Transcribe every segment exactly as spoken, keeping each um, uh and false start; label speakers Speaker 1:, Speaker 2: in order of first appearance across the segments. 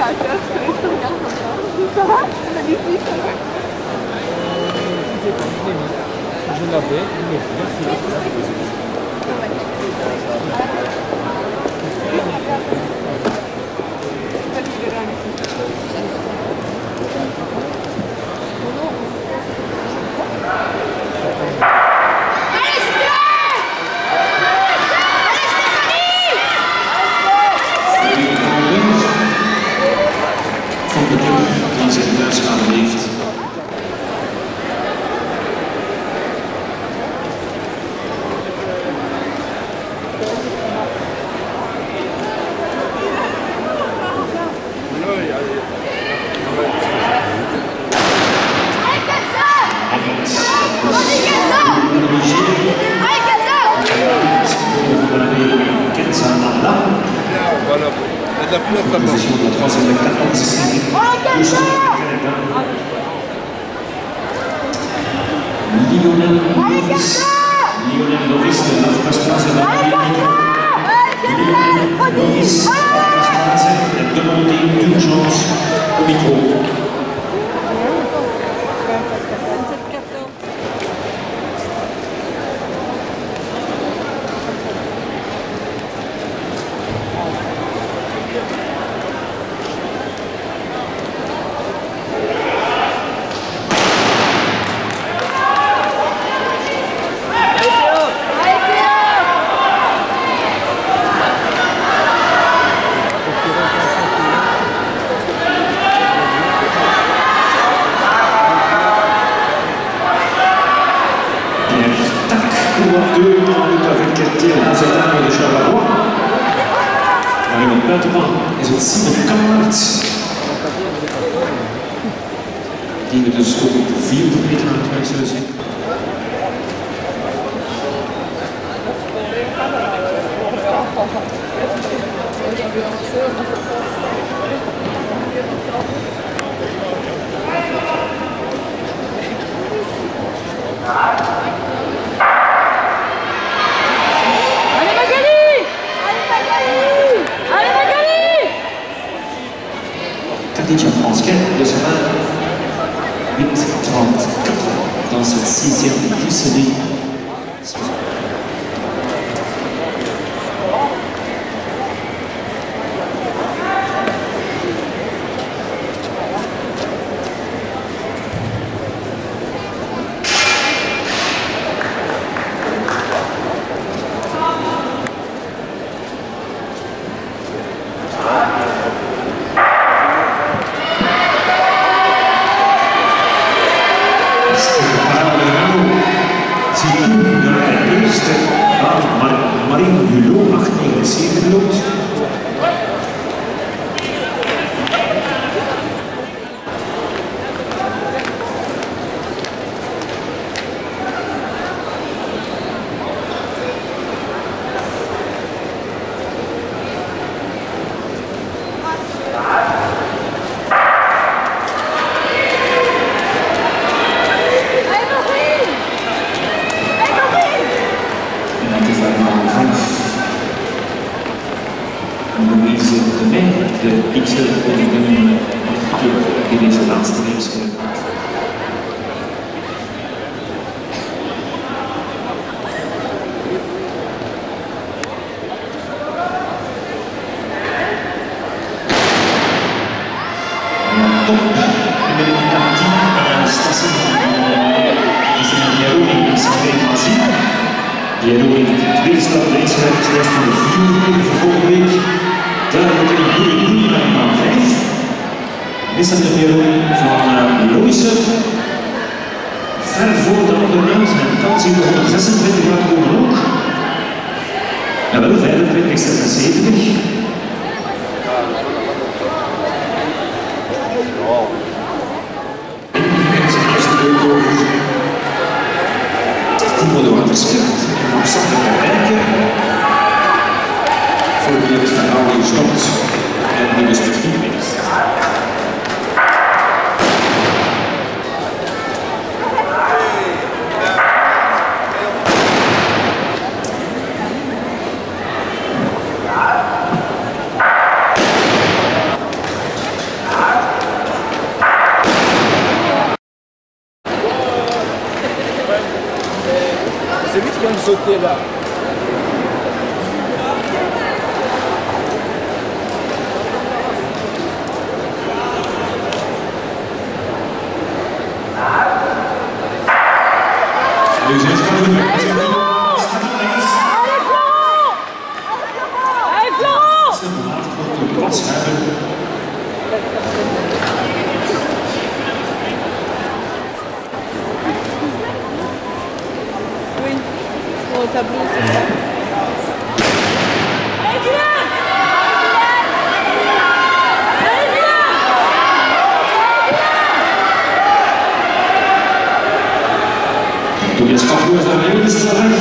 Speaker 1: Ça va? Magnifique, ça va?
Speaker 2: Je l'avais, merci.
Speaker 3: Van de club die zich thuis aanleeft.
Speaker 4: La place là-bas.
Speaker 3: Position de la troisième de quatorze série. Lionel Loris. Lionel Loris de l'Afrasplaza de Lionel Loris de l'Afrasplaza a demandé d'urgence au micro. Deux minuten avec tir aan zijn tuin de Charleroi. Maar in het buitenman is het Simon Kaart. Die we dus ook op de vierde meter aan het werk zullen zien. Khadija Franquet de semaine huit trente-quatre dans cette sixième série. Marine Hulot, acht negenenzeventig loopt. Louise de May, de X L in deze laatste race. Top in de tien stassen is de Jeroen Saint-Mazie. Jeroen de tweede stap deze wedstrijd van de vierde keer voor volgende week. Duidelijk een goede groei naar baan vijf. Is dat de Jeroen van uh, Loïse. Ver voor de andere naams en kans in de honderdzesentwintig gaat komen ook. Jawel, vijfentwintig zesenzeventig. Timo de Waterscheld en Sander Rijken. Voor wie het verhaal hier stopt en nu is het vier meters.
Speaker 2: était là.
Speaker 3: Dus het gaat doen.
Speaker 1: Allez Florent!
Speaker 3: Laat voor de plaats hebben.
Speaker 1: Oui, sur le tableau, c'est ça. Allez Dylan! Allez Dylan!
Speaker 3: Tobias Kampioens naar de middenstellen.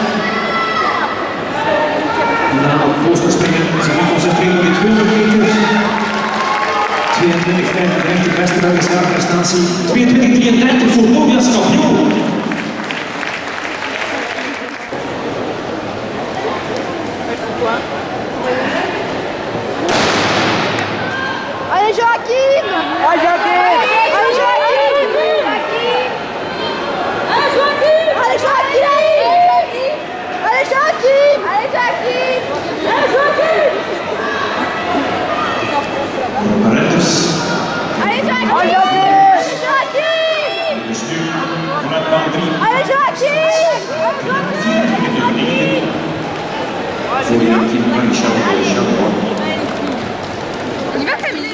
Speaker 3: Na het posterspringen is hij concentreren op de tweehonderd meter. tweeëntwintig vijfendertig, beste Belgische prestatie. tweeëntwintig drieëndertig voor Tobias Kampioen.
Speaker 1: Allez Joachim! Allez Joachim! Allez Joachim! Allez Joachim! Allez Joachim! Allez Joachim! Allez Joachim! Allez Joachim!
Speaker 3: Redders.
Speaker 1: Allez Joachim! Allez Joachim!
Speaker 3: Dus nu vanuit baan drie.
Speaker 1: Allez Joachim!
Speaker 3: Voor de team Marie-Charles.
Speaker 1: Il va terminer.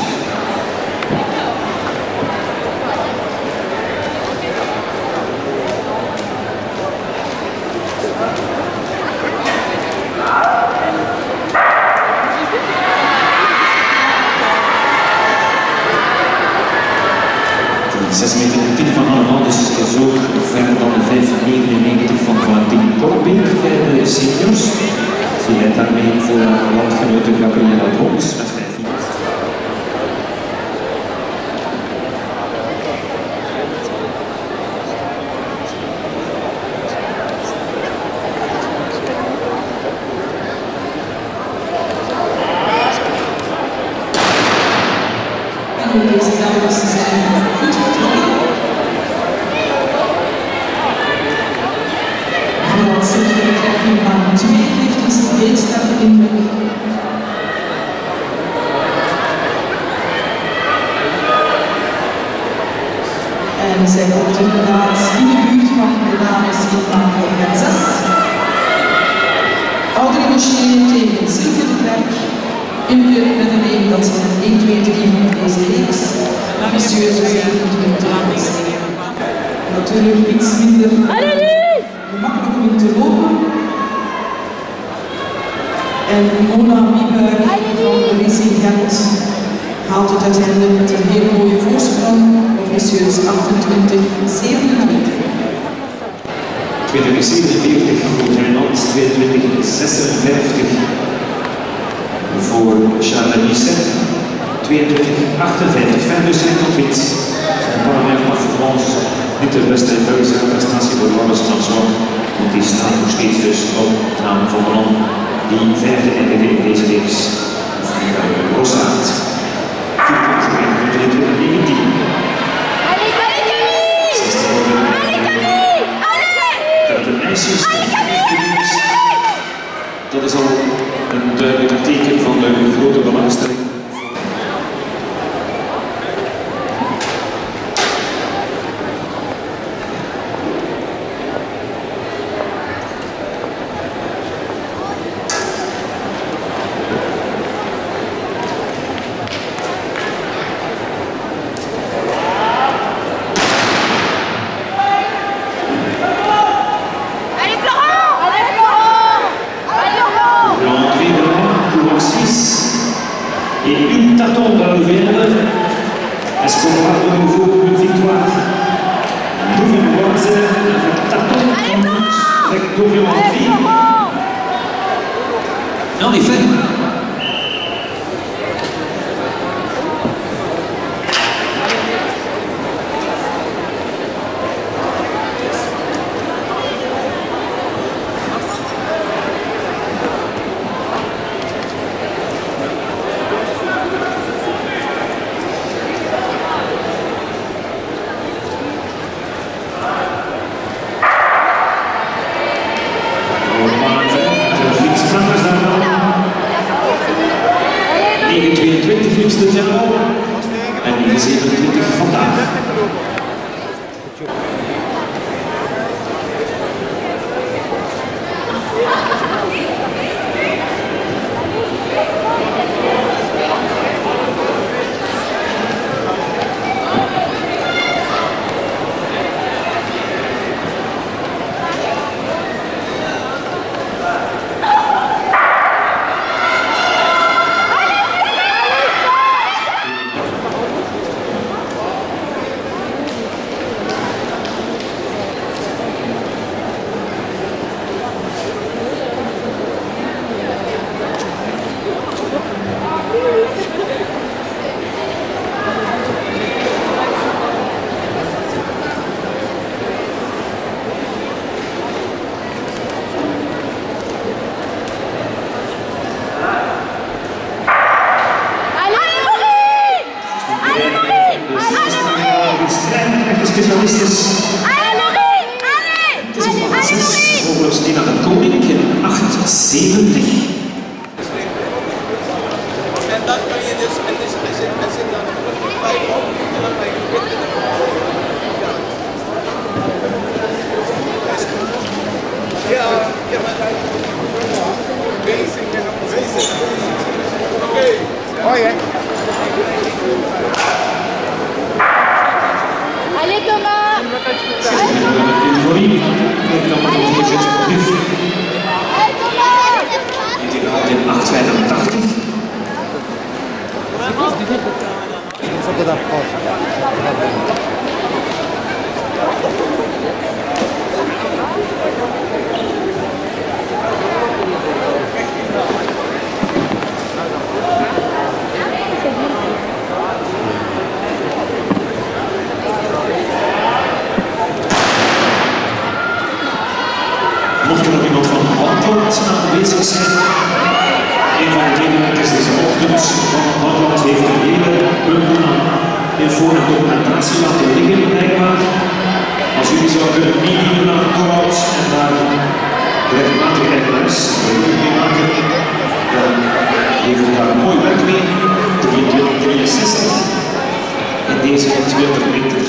Speaker 3: zes meter tien van Armand, dus zo verder dan de vijf negenennegentig van Valentin Korbeek bij de seniors. Ze leidt daarmee voor haar landgenote Gabriela Brons met vijf.
Speaker 5: Deze dames zijn goed vertrokken. Vooral zeker de betrekking van twee heeft een steeds sterke indruk. En zij komt inderdaad in de buurt van de dames in aantal en zes. Audrey Rocher tegen Sylvie de Klerk. In de redenering dat ze een één twee drie van deze reeks ambitieus zijn moeten aansteken. Natuurlijk iets minder gemakkelijk om te lopen. En Mona Wieberg van Racing Gent haalt het uiteindelijk met een hele mooie voorsprong, ambitieus achtentwintig zevenentwintig.
Speaker 3: tweeëntwintig zevenenveertig voor Rijnland, tweeëntwintig zesenvijftig. Voor Charles Nisset, tweeëntwintig achtenvijftig. Fijn dus in op wit. Zijn paramètre performance niet de beste Belgische prestatie voor Laurens François, want die staat nog steeds dus op naam van de man die vijfde eindigde in deze reeks. Rossaert. vierentwintig drieëntwintig negentien.
Speaker 1: Allez Camille! Allez Camille! Allez!
Speaker 3: De meisjes. Dat is al een duidelijk teken van de grote belangstelling. Et une tâton dans le verre. Est-ce qu'on aura de nouveau une victoire? Dauphinoise avec tâton avec Dorian Henry. En effet. negen tweeëntwintig liefst dit jaar en negen zevenentwintig vandaag. Specialistes. Het is een plaats zes, volgens Tina de Koning in acht zeventig.
Speaker 4: En dan kan je dus, en dus als je, als je dan vijf op, en dan kan je winnen. Ja, ja, maar hij basic en basic. Oké. Hoi hè.
Speaker 1: Allez Thomas!
Speaker 3: Euforie, Allez
Speaker 1: Thomas!
Speaker 3: Integraal in acht vijfentachtig. Mocht er nog iemand van Holland aanwezig zijn, een van de medewerkers deze ochtend van Holland heeft een hele bundel aan info en documentatie laten liggen, blijkbaar. Als jullie zouden kunnen meedoen naar Holland en daar regelmatig eigenaars mee maken, dan heeft u daar een mooi werk mee. drieëntwintig drieënzestig in deze twintig meter.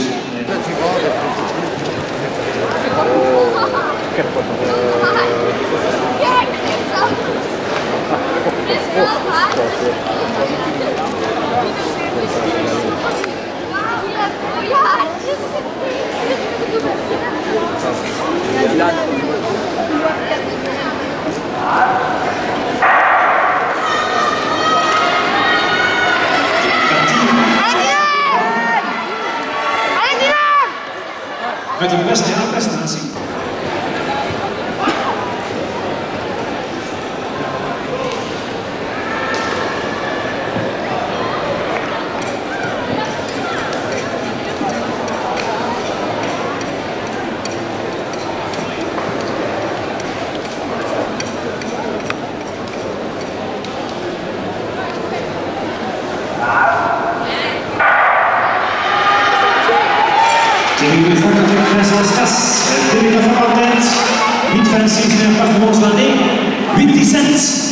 Speaker 3: Met een beste prestatie. Tegen de vakkentrek Vincent Stas, tegen de vakkentrek, niet fancy, maar gewoon van één, Witty Cent.